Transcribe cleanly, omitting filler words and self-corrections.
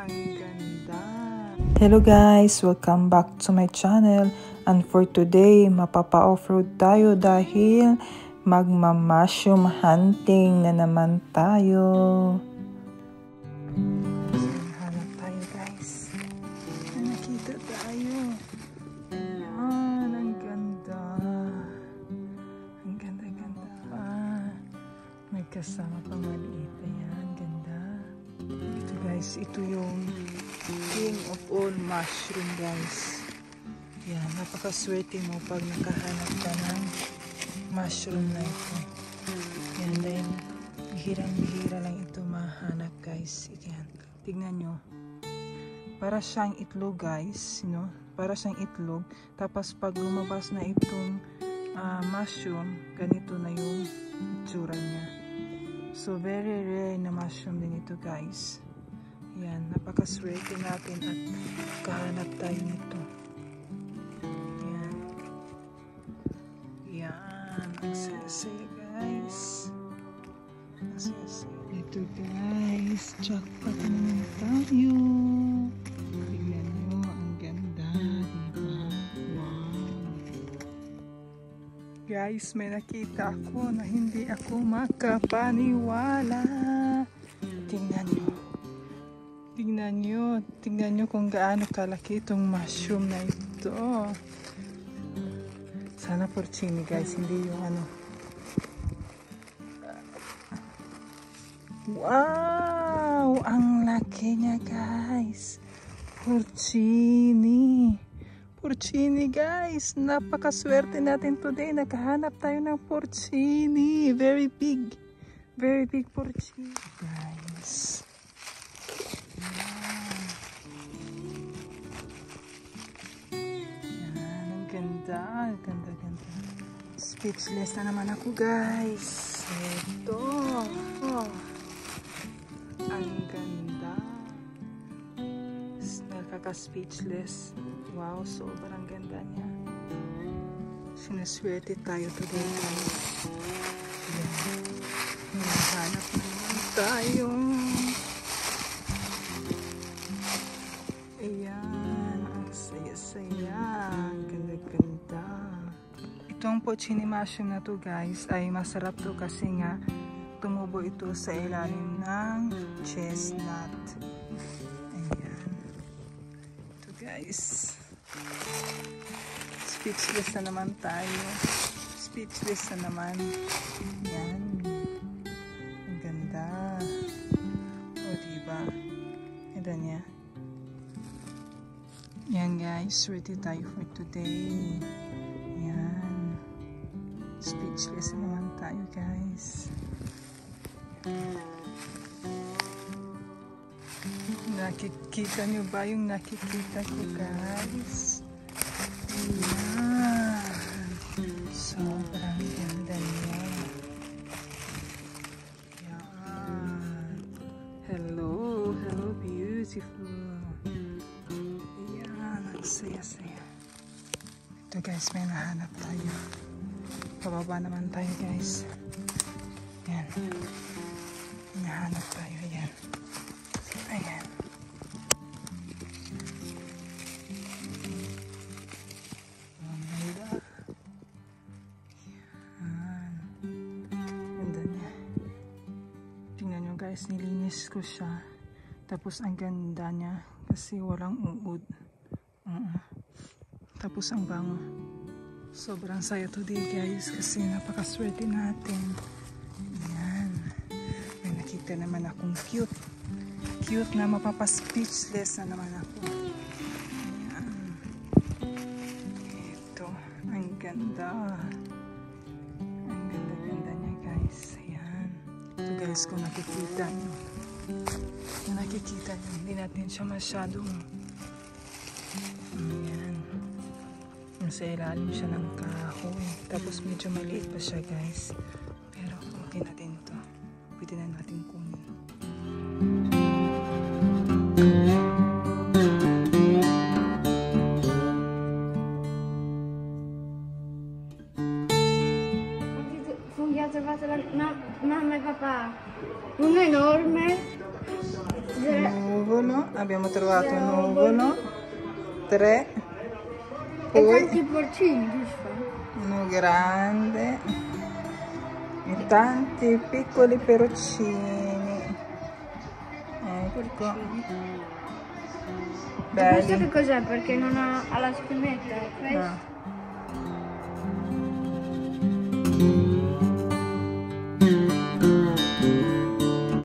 ang ganda. Hello guys, welcome back to my channel. And for today, mapapa-offroad tayo dahil magma-mushroom hunting na naman tayo. Hanap tayo guys. Nakita tayo. Ayan, ang ganda. Ang ganda-ganda pa. May kasama pang maliit. Ayan, ganda. Ito guys, ito yung king of all mushroom guys. Yan, napakaswerte mo pag nakahanap ka ng mushroom na ito. Yan, dahil bihirang-bihira lang ito mahanap guys. Yan, tignan nyo. Para siyang itlog guys, no? Para siyang itlog. Tapos pag lumabas na itong mushroom, ganito na yung itsura niya. So, very rare na mushroom din ito guys. Yan, napakaswerte natin at kahanap tayo nito. Yan. Yan, ang saya-saya guys. Ang saya-saya. Ito guys, jackpot naman tayo. Tignan nyo, ang ganda, diba? Wow. Guys, may nakita ako na hindi ako makapaniwala. Tingnan nyo. Tingnan nyo kung gaano kalaki itong mushroom na ito. Sana porcini guys, hindi yung ano. Wow! Ang laki niya guys. Porcini. Porcini guys. Napakaswerte natin today. Nakahanap tayo ng porcini. Very big. Very big porcini guys. Ganda. Speechless na naman ako guys. Ito. Oh. Ang ganda. Nakaka-speechless. Wow, sobrang ganda niya. Sinaswerte tayo today guys. Hanap naman tayo. Ayan. Ang saya-saya. Ganda-ganda. Itong porcini mushroom na to guys ay masarap to kasi nga tumubo ito sa ilalim ng chestnut. Ayan. Ito guys. Speechless na naman tayo. Speechless na naman. Ayan. Ang ganda. O diba? Ganda niya. Yan guys, ready tayo for today. Yan. Speechless naman tayo guys. Nakikita nyo ba yung nakikita ko guys? Yan. Sobrang ganda niya. Yan. Hello beautiful. Saya-saya. Ito guys, may nahanap tayo. Pababa naman tayo guys. Ayan. Nahanap tayo. Ayan. Ayan. Ang ganda. Ayan. Ganda niya. Tingnan nyo guys, nilinis ko siya. Tapos ang ganda niya kasi walang uod. Tapos ang bango. Sobrang saya today guys kasi napakaswerte natin. Ayan. May nakita naman akong cute na mapapa-speechless na naman ako. Ayan. Ito. Ang ganda. Ang ganda-ganda niya guys. Ayan. Ito guys kung nakikita nyo. Kung nakikita nyo, hindi natin siya masyadong ayan. Nasa ilalim siya ng kahoy. Tapos medyo maliit pa siya guys. Pero okay na din ito. Pwede na natin kunin. Funghi ha trovato la mamma e papà. Uno enorme nuvolo, abbiamo trovato un nuvolo, 3, E poi tanti porcini, giusto? uno grande e tanti piccoli peroncini. Ecco, E questo che belli. cos'è? Perché non ha la spumetta, questo? Ah,